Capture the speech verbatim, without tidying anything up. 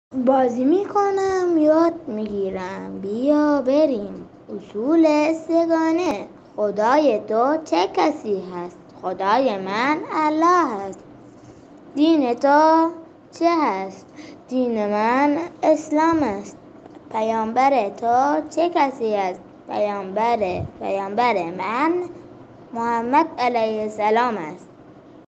بازی میکنم یاد میگیرم بیا بریم. اصول سگانه. خدای تو چه کسی هست؟ خدای من الله هست. دین تو چه هست؟ دین من اسلام است. پیامبر تو چه کسی است؟ پیامبر پیامبر من محمد علیه السلام است.